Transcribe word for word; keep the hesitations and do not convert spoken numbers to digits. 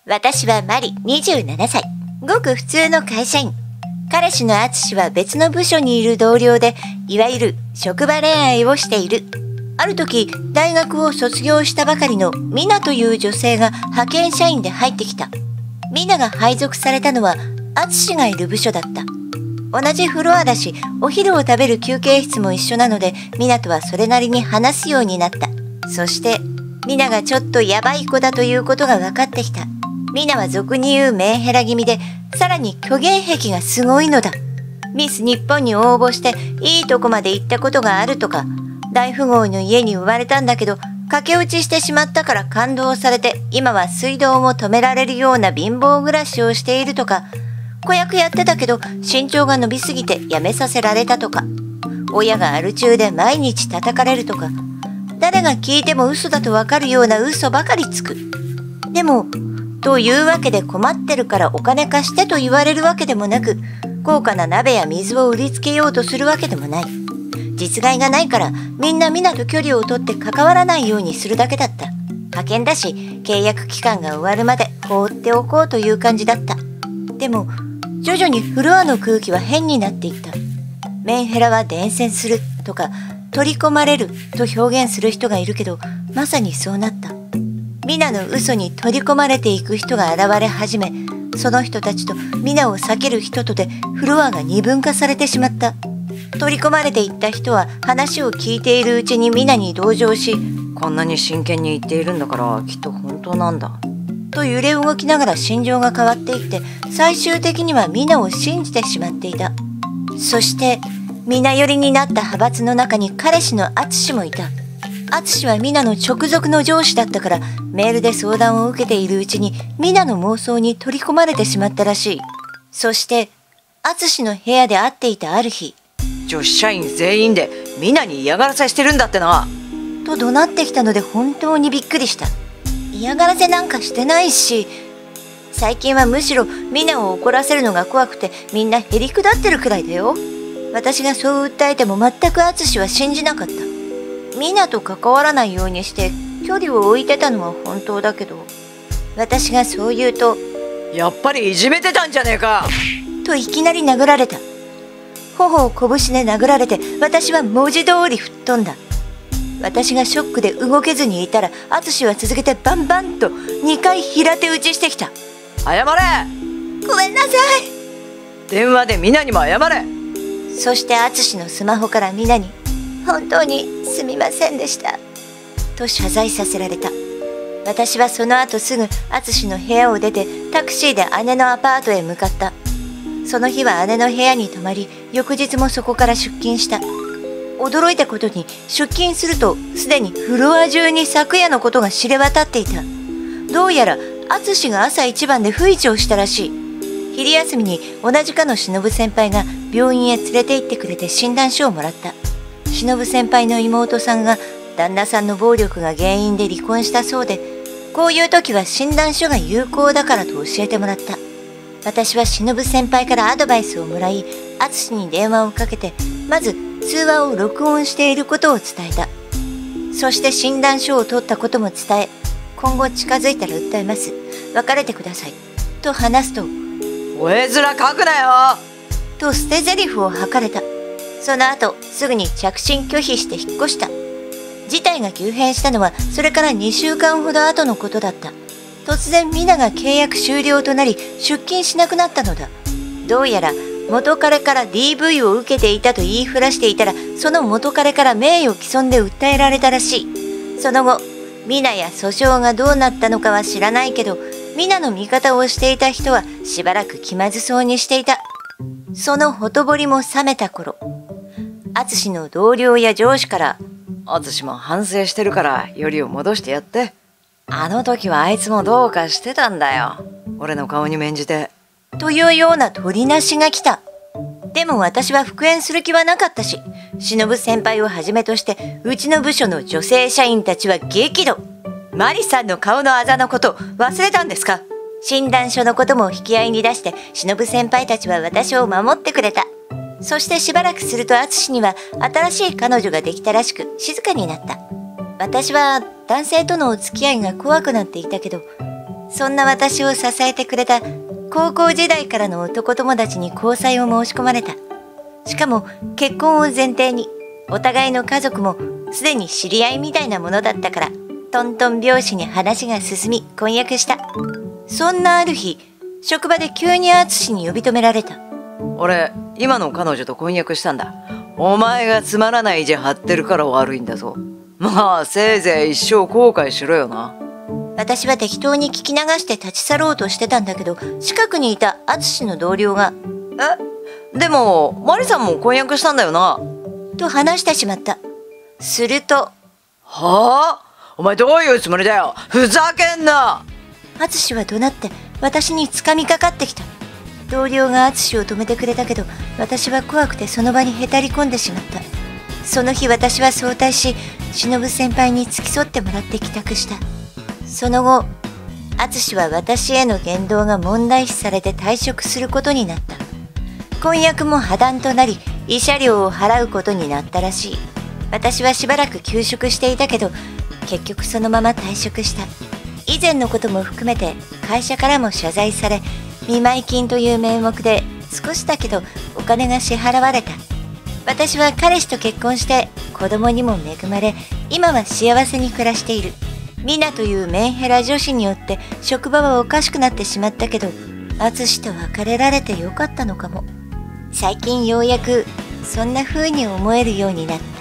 私はマリ、にじゅうななさい。ごく普通の会社員。彼氏のアツシは別の部署にいる同僚で、いわゆる職場恋愛をしている。ある時、大学を卒業したばかりのミナという女性が派遣社員で入ってきた。ミナが配属されたのはアツシがいる部署だった。同じフロアだし、お昼を食べる休憩室も一緒なので、ミナとはそれなりに話すようになった。そして、ミナがちょっとヤバい子だということが分かってきた。ミナは俗に言うメンヘラ気味で、さらに虚言癖がすごいのだ。ミス日本に応募していいとこまで行ったことがあるとか、大富豪の家に生まれたんだけど、駆け落ちしてしまったから感動されて、今は水道も止められるような貧乏暮らしをしているとか、子役やってたけど身長が伸びすぎて辞めさせられたとか、親がアル中で毎日叩かれるとか、誰が聞いても嘘だとわかるような嘘ばかりつく。でも、というわけで困ってるからお金貸してと言われるわけでもなく、高価な鍋や水を売りつけようとするわけでもない。実害がないからみんなミナと距離を取って関わらないようにするだけだった。派遣だし契約期間が終わるまで放っておこうという感じだった。でも徐々にフロアの空気は変になっていった。メンヘラは伝染するとか取り込まれると表現する人がいるけど、まさにそうなった。ミナの嘘に取り込まれていく人が現れ始め、その人たちとミナを避ける人とでフロアが二分化されてしまった。取り込まれていった人は話を聞いているうちにミナに同情し、 こんなに真剣に言っているんだからきっと本当なんだと揺れ動きながら心情が変わっていって、最終的にはミナを信じてしまっていた。そしてミナ寄りになった派閥の中に彼氏のアツシもいた。アツシはミナの直属の上司だったから、メールで相談を受けているうちにミナの妄想に取り込まれてしまったらしい。そしてアツシの部屋で会っていたある日、 女子社員全員でミナに嫌がらせしてるんだってなと怒鳴ってきたので本当にびっくりした。嫌がらせなんかしてないし、最近はむしろミナを怒らせるのが怖くてみんなへりくだってるくらいだよ。私がそう訴えても全くアツシは信じなかった。ミナと関わらないようにして距離を置いてたのは本当だけど、私がそう言うと、 やっぱりいじめてたんじゃねえかといきなり殴られた。頬を拳で殴られて私は文字通り吹っ飛んだ。私がショックで動けずにいたら、アツシは続けてバンバンとにかい平手打ちしてきた。 謝れ。 ごめんなさい。 電話でミナにも謝れ。 そしてアツシのスマホからミナに、本当にすみませんでしたと謝罪させられた。私はその後すぐアツシの部屋を出てタクシーで姉のアパートへ向かった。その日は姉の部屋に泊まり、翌日もそこから出勤した。驚いたことに出勤するとすでにフロア中に昨夜のことが知れ渡っていた。どうやらアツシが朝一番で不意調したらしい。昼休みに同じ課の忍先輩が病院へ連れて行ってくれて診断書をもらった。忍先輩の妹さんが旦那さんの暴力が原因で離婚したそうで、こういう時は診断書が有効だからと教えてもらった。私は忍先輩からアドバイスをもらい、アツシに電話をかけて、まず通話を録音していることを伝えた。そして診断書を取ったことも伝え、今後近づいたら訴えます。別れてください。と話すと、 お絵面書くなよと捨て台詞を吐かれた。その後、すぐに着信拒否して引っ越した。事態が急変したのは、それからにしゅうかんほど後のことだった。突然ミナが契約終了となり、出勤しなくなったのだ。どうやら、元彼から ディーブイ を受けていたと言いふらしていたら、その元彼から名誉毀損で訴えられたらしい。その後、ミナや訴訟がどうなったのかは知らないけど、ミナの味方をしていた人はしばらく気まずそうにしていた。そのほとぼりも冷めた頃、アツシの同僚や上司から、 アツシも反省してるからよりを戻してやって。あの時はあいつもどうかしてたんだよ。俺の顔に免じて。 というような取りなしが来た。でも私は復縁する気はなかったし、忍先輩をはじめとしてうちの部署の女性社員たちは激怒。マリさんの顔のあざのこと忘れたんですか。診断書のことも引き合いに出して、忍先輩たちは私を守ってくれた。そしてしばらくするとアツシには新しい彼女ができたらしく静かになった。私は男性とのお付き合いが怖くなっていたけど、 そんな私を支えてくれた高校時代からの男友達に交際を申し込まれた。しかも結婚を前提に、お互いの家族もすでに知り合いみたいなものだったから、トントン拍子に話が進み婚約した。そんなある日、職場で急に淳に呼び止められた。 俺、今の彼女と婚約したんだ。お前がつまらない意地張ってるから悪いんだぞ。まあ、せいぜい一生後悔しろよな。 私は適当に聞き流して立ち去ろうとしてたんだけど、近くにいた淳の同僚が、 えでも、マリさんも婚約したんだよな。 と話してしまった。すると、 はあ？お前どういうつもりだよ。ふざけんな。 淳は怒鳴って私に掴みかかってきた。同僚が淳を止めてくれたけど、私は怖くてその場にへたり込んでしまった。その日私は早退し、忍先輩に付き添ってもらって帰宅した。その後、淳は私への言動が問題視されて退職することになった。婚約も破談となり、慰謝料を払うことになったらしい。私はしばらく休職していたけど、結局そのまま退職した。以前のことも含めて会社からも謝罪され、見舞金という名目で少しだけどお金が支払われた。私は彼氏と結婚して子供にも恵まれ、今は幸せに暮らしている。ミナというメンヘラ女子によって職場はおかしくなってしまったけど、淳と別れられてよかったのかも。最近ようやくそんな風に思えるようになった。